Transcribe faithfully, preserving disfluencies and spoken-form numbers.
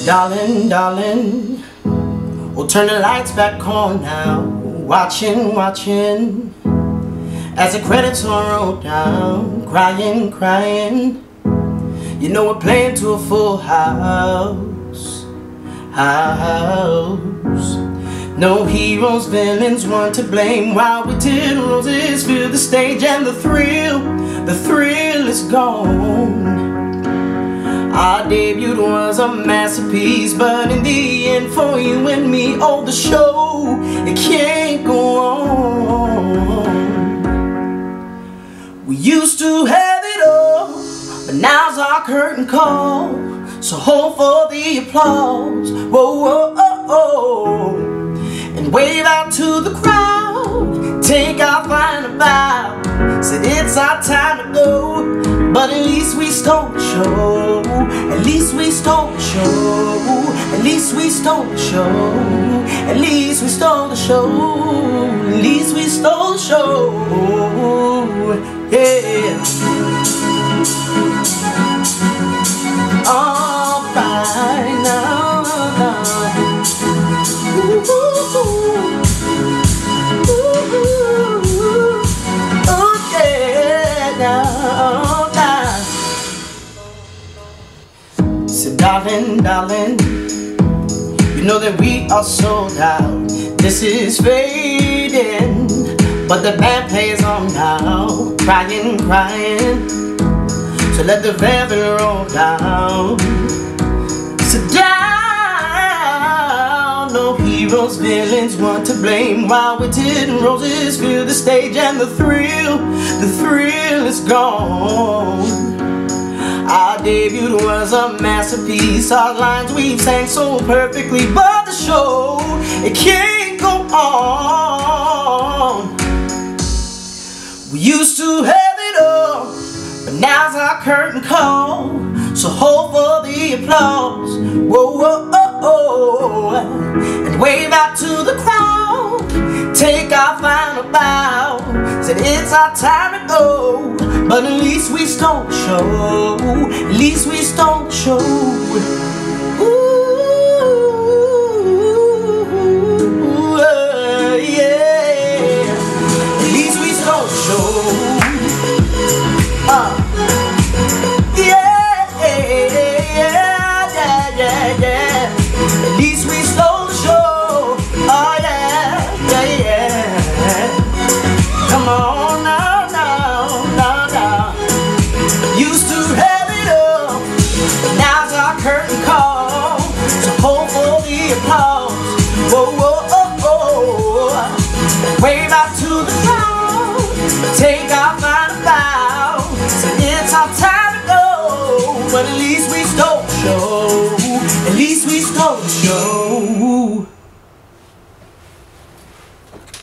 Darling, darling, we'll turn the lights back on now. Watching, watching, as the credits all roll down. Crying, crying, you know we're playing to a full house. House. No heroes, villains, one to blame. While we did roses fill the stage, and the thrill, the thrill is gone. Our debut was a masterpiece, but in the end, for you and me, oh, the show, it can't go on. We used to have it all, but now's our curtain call. So hold for the applause, whoa, whoa, oh, oh, and wave out to the crowd. Take our final bow. Said it's our time to go, but at least we stole the show. At least we stole the show. At least we stole the show. At least we stole the show. At least we stole the show. Yeah. All right now, now. Ooh, ooh, ooh, ooh, yeah, now, now. So darling, darling, you know that we are sold out. This is fading, but the band plays on now. Crying, crying, so let the velvet roll down. So down, no heroes, villains, one to blame. While we did roses fill the stage, and the thrill, the thrill is gone. Our debut was a masterpiece. Our lines we sang so perfectly, but the show, it can't go on. We used to have it all, but now's our curtain call. So hold for the applause, whoa, whoa, oh, oh, and wave out to the crowd. Take our final bow. Said it's our time to go, but at least we stole the show. At least we stole the show. Ooh, uh, yeah. At least we stole the show. Uh, yeah, yeah, yeah, yeah, yeah. At least we stole the show. Oh yeah, yeah, yeah. Come on now, now, now, now. Used to have it all, now's our curtain call. So hold for the applause.